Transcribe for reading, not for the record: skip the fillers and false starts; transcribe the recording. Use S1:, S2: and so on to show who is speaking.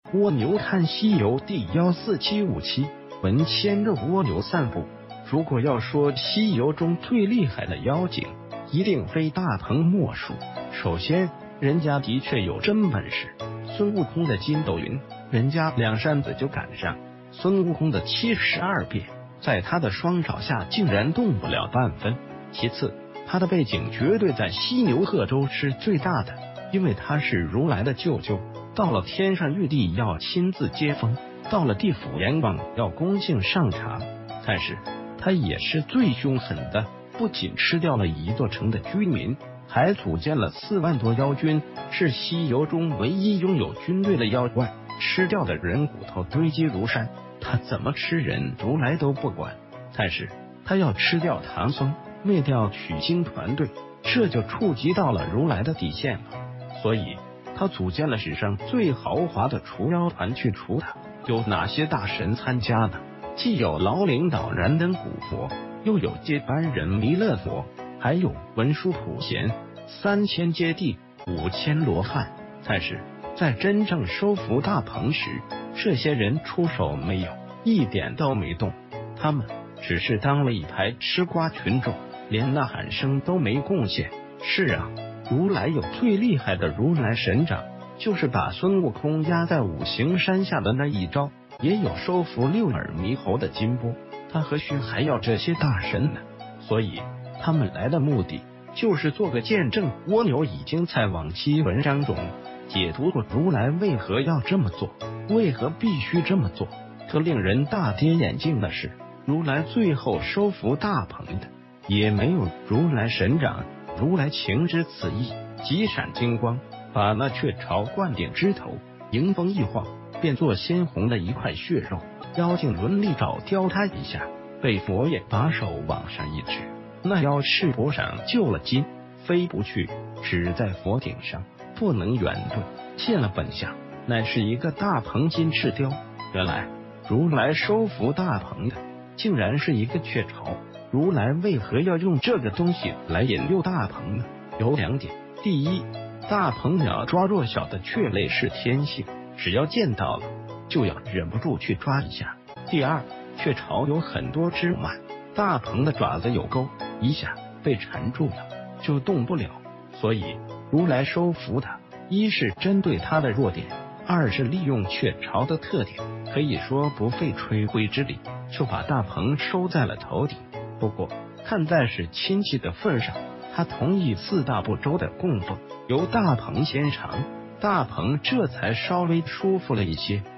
S1: 蜗牛看西游第14757，闻牵着蜗牛散步。如果要说西游中最厉害的妖精，一定非大鹏莫属。首先，人家的确有真本事，孙悟空的筋斗云，人家2扇子就赶上；孙悟空的72变，在他的双爪下竟然动不了半分。其次，他的背景绝对在犀牛贺州是最大的，因为他是如来的舅舅，到了天上玉帝要亲自接风，到了地府阎王要恭敬上茶。但是他也是最凶狠的，不仅吃掉了一座城的居民，还组建了4万多妖军，是西游中唯一拥有军队的妖怪，吃掉的人骨头堆积如山，他怎么吃人如来都不管。但是他要吃掉唐僧，灭掉取经团队，这就触及到了如来的底线了。所以他组建了史上最豪华的除妖团去除他。有哪些大神参加呢？既有老领导燃灯古佛，又有接班人弥勒佛，还有文殊普贤，3000揭谛，5000罗汉。但是在真正收服大鹏时，这些人出手没有，一点都没动，他们只是当了一排吃瓜群众，连呐喊声都没贡献。是啊，如来有最厉害的如来神掌，就是把孙悟空压在五行山下的那一招，也有收服6耳猕猴的金钵，他何须还要这些大神呢？所以他们来的目的就是做个见证。蜗牛已经在往期文章中解读过如来为何要这么做，为何必须这么做。可令人大跌眼镜的是，如来最后收服大鹏的也没有如来神掌。如来情知此意，几闪金光，把那雀巢灌顶枝头，迎风一晃，变作鲜红的一块血肉。妖精轮力找雕他一下，被佛爷把手往上一指，那妖翅膊上就了筋，飞不去，只在佛顶上，不能远遁。现了本相，乃是一个大鹏金翅雕。原来如来收服大鹏的竟然是一个雀巢。如来为何要用这个东西来引诱大鹏呢？有2点。第一，大鹏鸟抓弱小的雀类是天性，只要见到了就要忍不住去抓一下。第二，雀巢有很多枝蔓，大鹏的爪子有钩，一下被缠住了就动不了，所以如来收服它，一是针对它的弱点，二是利用雀巢的特点，可以说不费吹灰之力就把大鹏收在了头顶。不过看在是亲戚的份上，他同意4大部洲的供奉，由大鹏先尝，大鹏这才稍微舒服了一些。